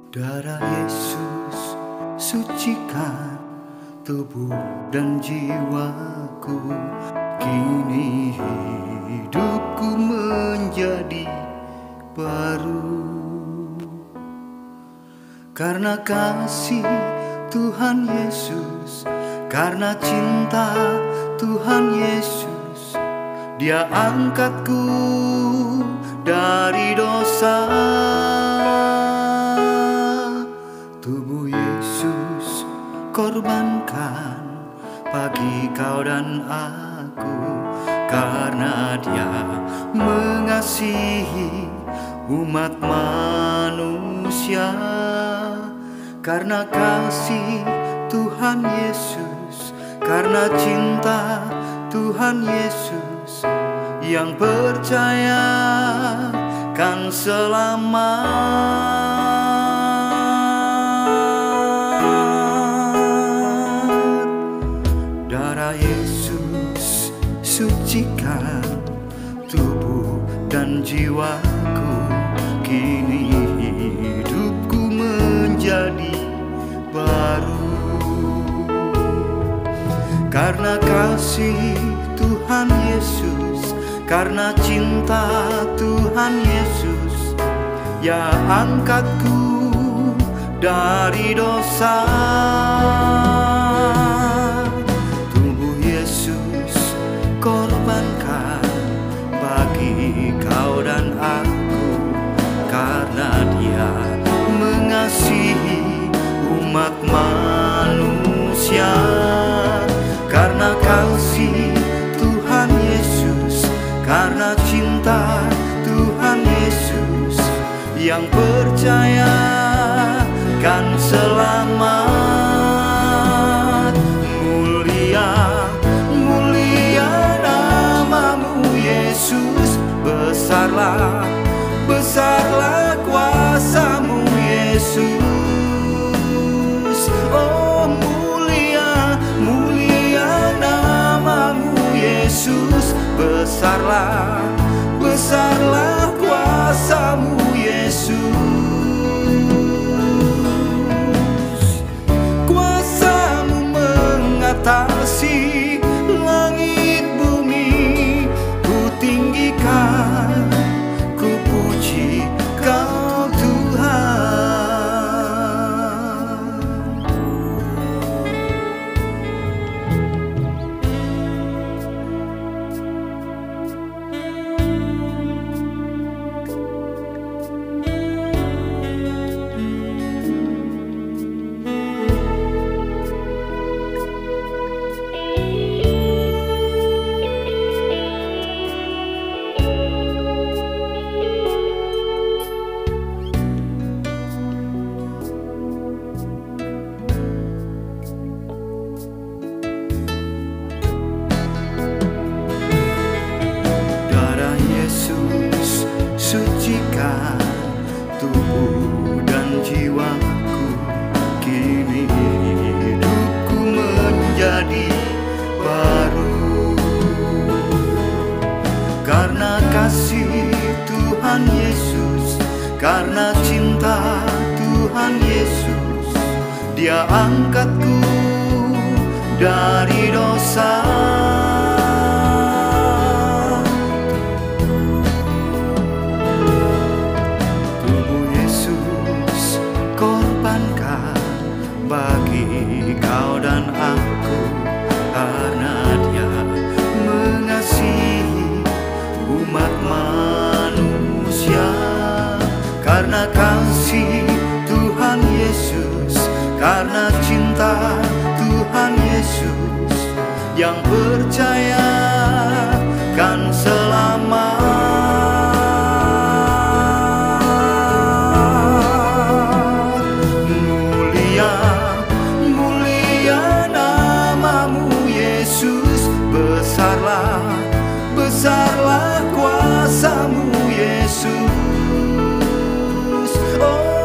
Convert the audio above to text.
Darah Yesus sucikan tubuh dan jiwaku. Kini hidupku menjadi baru, karena kasih Tuhan Yesus, karena cinta Tuhan Yesus. Dia angkatku dari dosa. Tubuh Yesus korbankan bagi kau dan aku, karena Dia mengasihi umat manusia. Karena kasih Tuhan Yesus, karena cinta Tuhan Yesus, yang percaya kan selamat. Darah Yesus sucikan tubuh dan jiwaku. Kini hidupku menjadi baru, karena kasih Tuhan Yesus, karena cinta Tuhan Yesus, yang angkatku dari dosa. Tubuh Yesus korbankan bagi kau dan aku, karena Dia mengasihi umat manusia. Karena kasih Tuhan Yesus, karena cinta Tuhan Yesus, yang percaya kan selamat. Mulia, mulia namamu Yesus. Besarlah, besarlah kuasamu Yesus. Oh mulia, mulia namamu Yesus. Besarlah, besarlah kuasamu Yesus. Kuasamu mengatasi langit bumi. Ku tinggikan, ku puji Kau Tuhan. Darah Yesus sucikan tubuh dan jiwaku. Kini hidupku menjadi baru, karena kasih Tuhan Yesus, karena cinta Tuhan Yesus. Dia angkatku dari dosa. Tubuh Yesus korbankan bagi kau dan aku, karena Dia mengasihi umat manusia. Karena kasih Tuhan Yesus, karena cinta Tuhan Yesus, yang percaya kan selamat. Mulia, mulia namamu Yesus. Besarlah, besarlah kuasamu Yesus. Oh